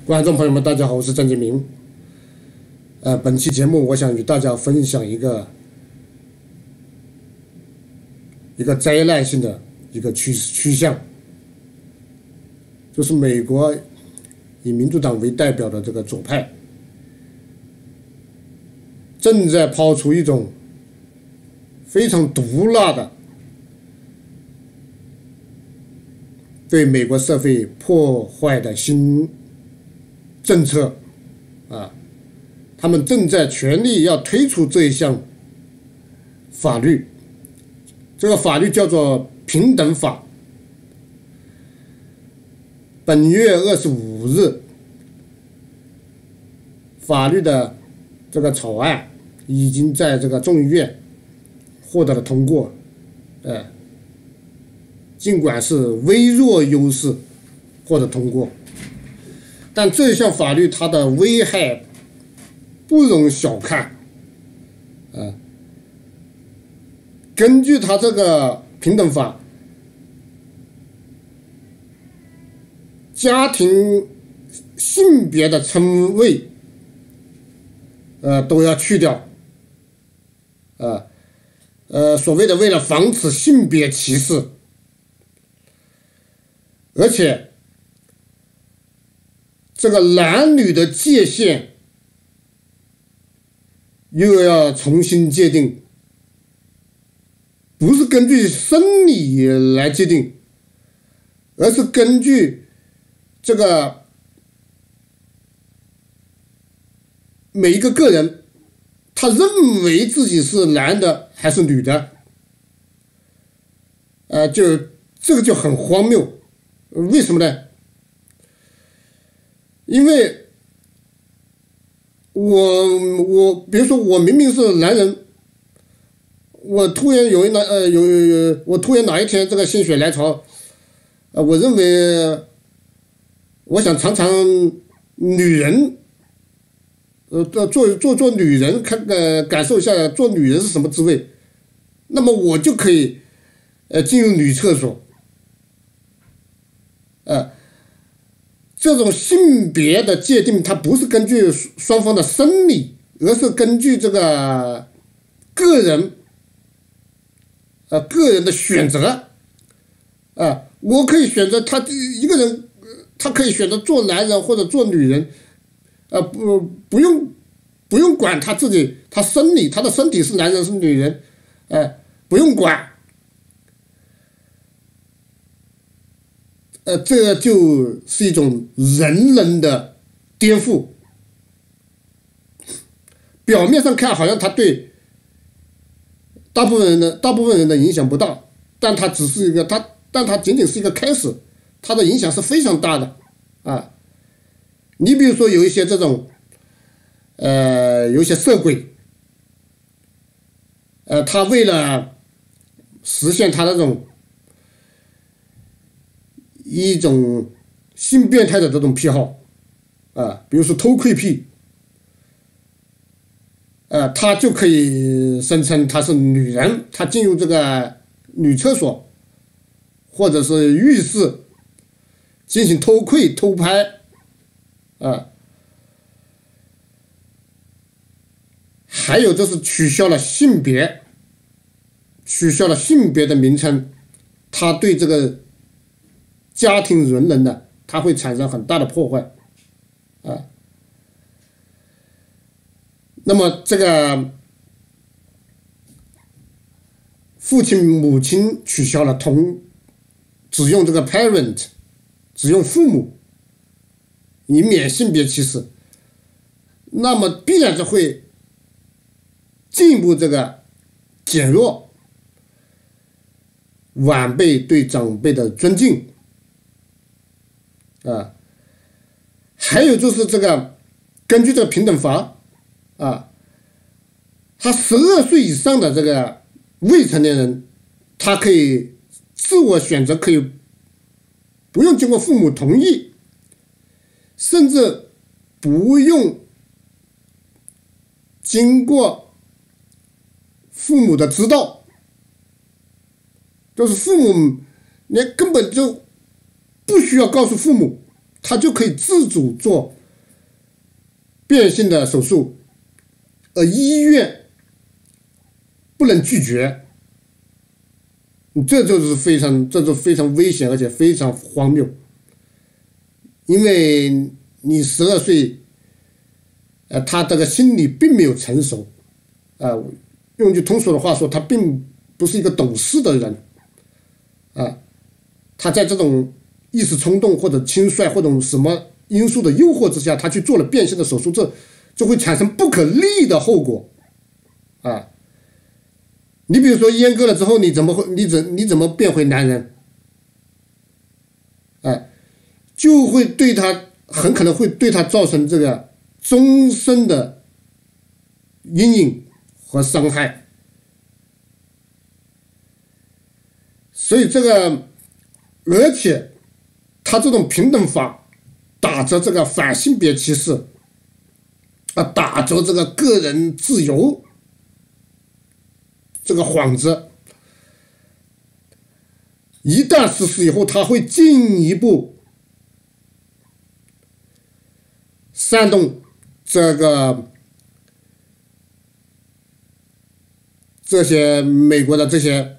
观众朋友们，大家好，我是郑杰明。本期节目我想与大家分享一个灾难性的一个趋向，就是美国以民主党为代表的这个左派正在抛出一种非常毒辣的对美国社会破坏的新政策他们正在全力要推出这一项法律，这个法律叫做平等法。本月25日，法律的这个草案已经在这个众议院获得了通过，尽管是微弱优势获得通过，但这项法律它的危害不容小看。根据它这个平等法，家庭性别的称谓都要去掉，所谓的为了防止性别歧视，而且这个男女的界限又要重新界定，不是根据生理来界定，而是根据这个每一个个人他认为自己是男的还是女的，这个就很荒谬。为什么呢？因为我比如说我明明是男人，我突然我突然哪一天这个心血来潮，我认为我想尝尝女人，做女人，感受一下做女人是什么滋味，那么我就可以进入女厕所。这种性别的界定，它不是根据双方的生理，而是根据这个个人的选择。我可以选择一个人，他可以选择做男人或者做女人，不用管他自己，他的身体是男人是女人，不用管。这就是一种人的颠覆。表面上看好像它对大部分人的影响不大，但它仅仅是一个开始，它的影响是非常大的。你比如说有一些这种有一些色鬼，他为了实现他那种一种性变态的这种癖好，比如说偷窥癖，他就可以声称他是女人，他进入这个女厕所或者是浴室进行偷窥偷拍，还有就是取消了性别的名称，他对这个家庭伦理呢，它会产生很大的破坏，那么这个父亲母亲取消了只用这个 parent， 只用父母，以免性别歧视，那么必然就会进一步这个减弱晚辈对长辈的尊敬。还有就是这个根据这个平等法，他12岁以上的这个未成年人，他可以自我选择，可以不用经过父母同意，甚至不用经过父母的指导，就是父母根本就不需要告诉父母，他就可以自主做变性的手术，医院不能拒绝，这就非常危险，而且非常荒谬。因为你12岁，他这个心理并没有成熟，用句通俗的话说，他并不是一个懂事的人，他在这种一时冲动或者轻率或者什么因素的诱惑之下，他去做了变性的手术，这就会产生不可逆的后果，你比如说阉割了之后，你怎么变回男人？就会对他很可能会对他造成这个终身的阴影和伤害。所以而且他这种平等法打着这个反性别歧视，打着这个个人自由这个幌子，一旦实施以后，他会进一步煽动这些美国的这些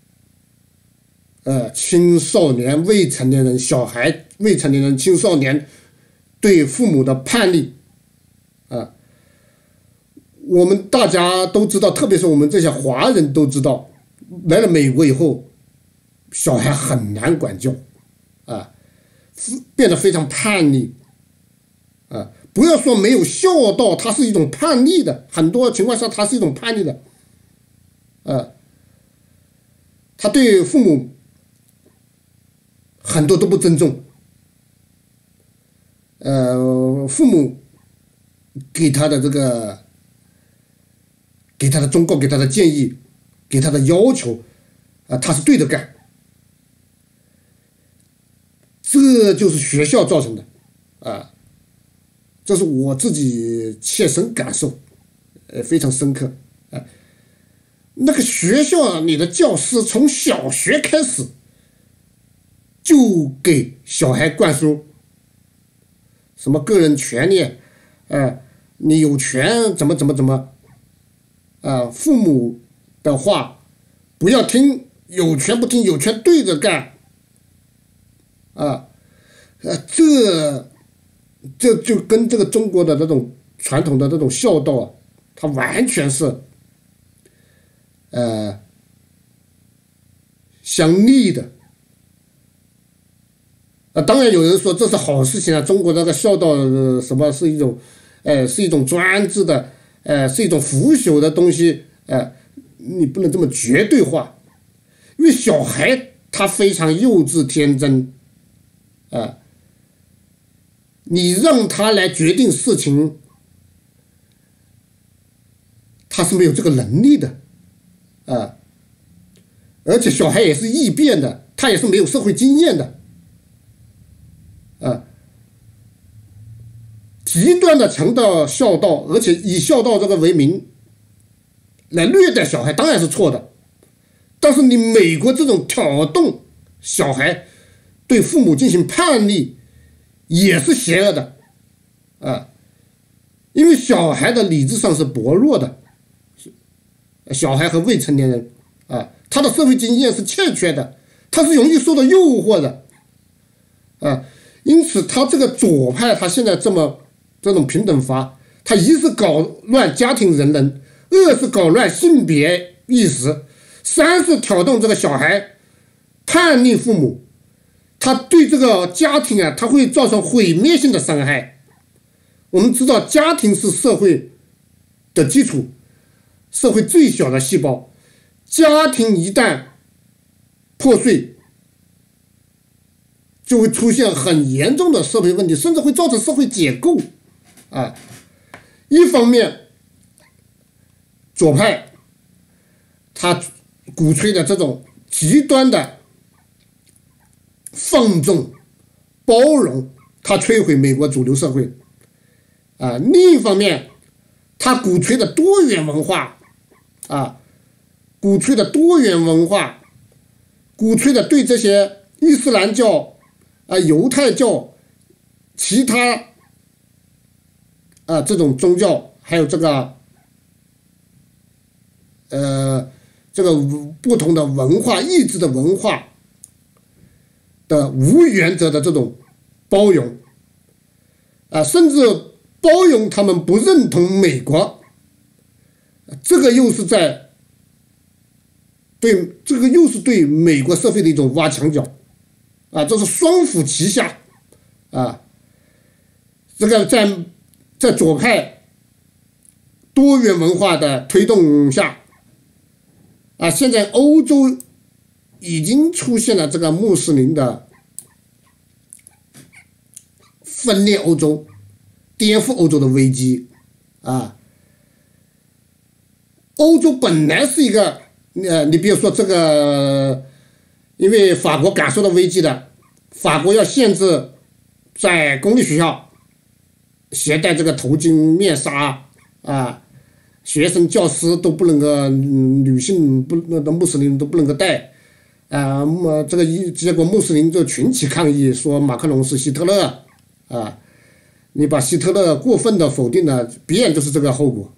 青少年、未成年人、小孩、未成年人、青少年对父母的叛逆，我们大家都知道，特别是我们这些华人都知道，来了美国以后，小孩很难管教，变得非常叛逆，不要说没有孝道，它是一种叛逆的，很多情况下它是一种叛逆的，他对父母很多都不尊重，父母给他的忠告、给他的建议、给他的要求，他是对着干，这就是学校造成的，这是我自己切身感受，非常深刻，那个学校里的教师从小学开始就给小孩灌输什么个人权利，你有权怎么，父母的话不要听，有权不听，有权对着干，这就跟这个中国的这种传统的这种孝道它完全是相逆的。当然有人说这是好事情啊，中国这个孝道什么是一种专制的，是一种腐朽的东西，你不能这么绝对化，因为小孩他非常幼稚天真，你让他来决定事情，他是没有这个能力的，而且小孩也是易变的，他也是没有社会经验的，极端的强调孝道，而且以孝道这个为名来虐待小孩，当然是错的。但是你美国这种挑动小孩对父母进行叛逆也是邪恶的，因为小孩的理智上是薄弱的，小孩和未成年人，他的社会经验是欠缺的，他是容易受到诱惑的，因此他这个左派他现在这种平等法，他一是搞乱家庭人伦，二是搞乱性别意识，三是挑动这个小孩叛逆父母，他对这个家庭他会造成毁灭性的伤害。我们知道家庭是社会的基础，社会最小的细胞，家庭一旦破碎，就会出现很严重的社会问题，甚至会造成社会解构。一方面左派他鼓吹的这种极端的放纵包容，他摧毁美国主流社会，另一方面他鼓吹的多元文化，鼓吹的对这些伊斯兰教、犹太教、其他这种宗教还有这个不同的文化意志的文化的无原则的这种包容甚至包容他们不认同美国，这个又是对美国社会的一种挖墙脚这是双斧齐下这个在左派多元文化的推动下现在欧洲已经出现了这个穆斯林的分裂欧洲、颠覆欧洲的危机欧洲本来是一个你比如说这个，因为法国感受到危机的，法国要限制在公立学校携带这个头巾、面纱学生、教师都不能够，女性穆斯林都不能够戴这个结果穆斯林就群起抗议，说马克龙是希特勒你把希特勒过分的否定了，必然就是这个后果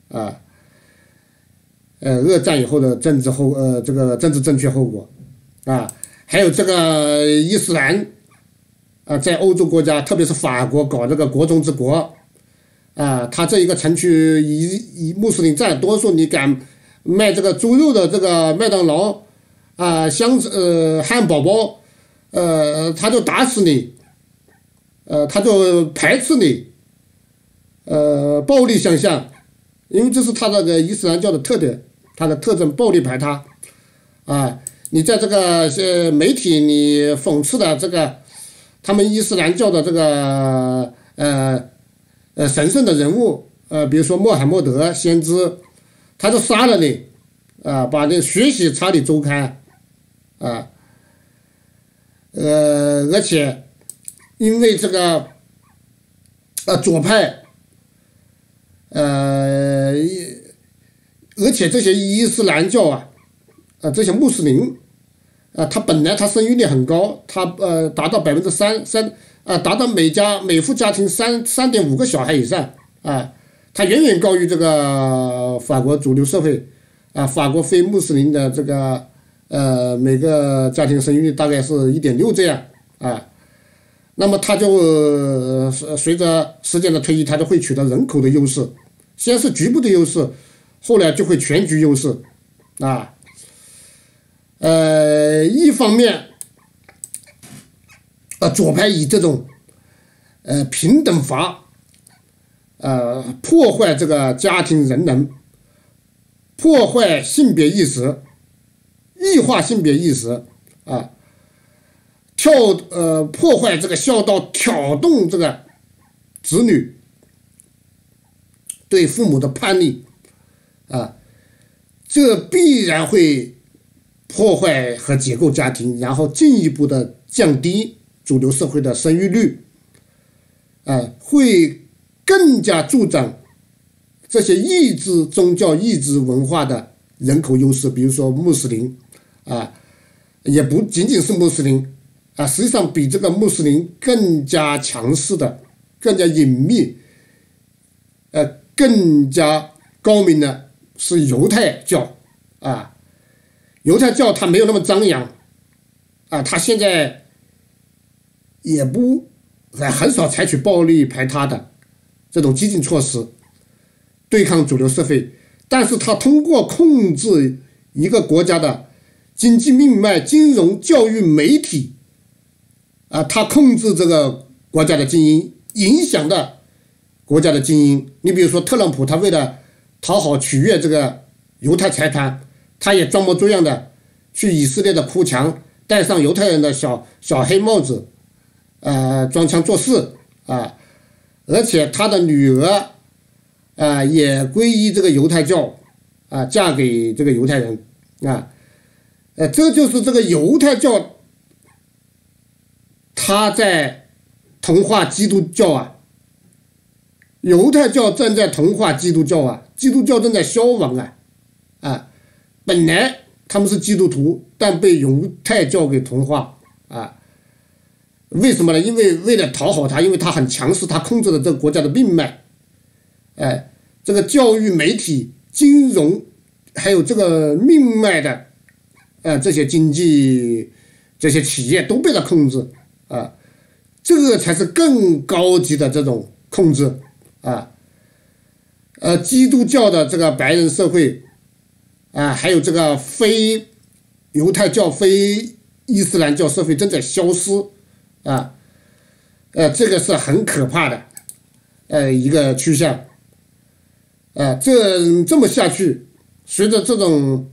二战以后的这个政治正确后果还有这个伊斯兰在欧洲国家，特别是法国搞这个国中之国他这一个城区以穆斯林占多数，你敢卖这个猪肉的这个麦当劳汉堡包他就打死你他就排斥你暴力相向，因为这是他那个伊斯兰教的特点，它的特征暴力排他你在这个媒体你讽刺的这个他们伊斯兰教的这个神圣的人物比如说穆罕默德先知，他就杀了你把那学习查理周刊而且因为这个左派而且这些伊斯兰教这些穆斯林他本来他生育率很高，他达到3%，达到每户家庭3.5个小孩以上他远远高于这个法国主流社会法国非穆斯林的这个每个家庭生育率大概是1.6这样那么他就随着时间的推移，他就会取得人口的优势，先是局部的优势，后来就会全局优势一方面左派以这种平等法破坏这个家庭人能，破坏性别意识，异化性别意识破坏这个孝道，挑动这个子女对父母的叛逆这必然会破坏和解构家庭，然后进一步的降低主流社会的生育率会更加助长这些异质宗教、异质文化的人口优势，比如说穆斯林也不仅仅是穆斯林实际上比这个穆斯林更加强势的、更加隐秘更加高明的是犹太教犹太教它没有那么张扬它现在也很少采取暴力排他的这种激进措施对抗主流社会，但是它通过控制一个国家的经济命脉、金融、教育、媒体它控制这个国家的精英，影响的国家的精英。你比如说特朗普，他为了讨好取悦这个犹太财团，他也装模作样的去以色列的哭墙，戴上犹太人的小黑帽子装腔作势而且他的女儿也皈依这个犹太教嫁给这个犹太人这就是这个犹太教他在同化基督教犹太教正在同化基督教基督教正在消亡本来他们是基督徒，但被犹太教给同化为什么呢？因为为了讨好他，因为他很强势，他控制了这个国家的命脉这个教育、媒体、金融，还有这个命脉的，这些经济、这些企业都被他控制啊，这个才是更高级的这种控制啊。基督教的这个白人社会啊，还有这个非犹太教、非伊斯兰教社会正在消失啊，这个是很可怕的一个趋向。这么下去，随着这种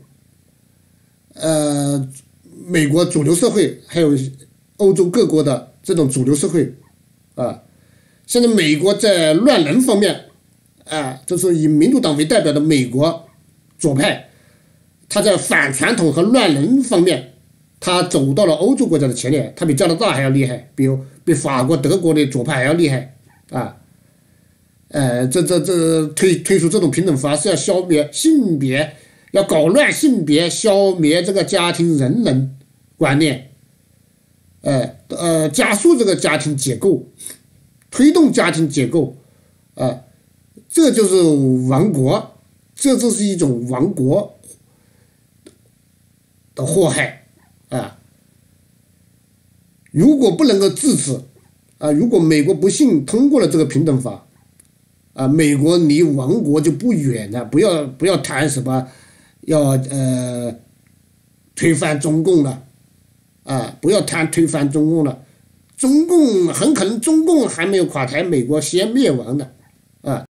美国主流社会还有欧洲各国的这种主流社会啊，现在美国在乱伦方面就是以民主党为代表的美国左派，他在反传统和乱伦方面，他走到了欧洲国家的前列，他比加拿大还要厉害，比法国、德国的左派还要厉害啊。这推出这种平等法是要消灭性别，要搞乱性别，消灭这个家庭人伦观念，加速这个家庭结构，推动家庭结构，这就是亡国，这是一种亡国的祸害啊！如果不能够制止如果美国不幸通过了这个平等法美国离亡国就不远了，不要谈什么要推翻中共了不要谈推翻中共了，中共很可能中共还没有垮台，美国先灭亡的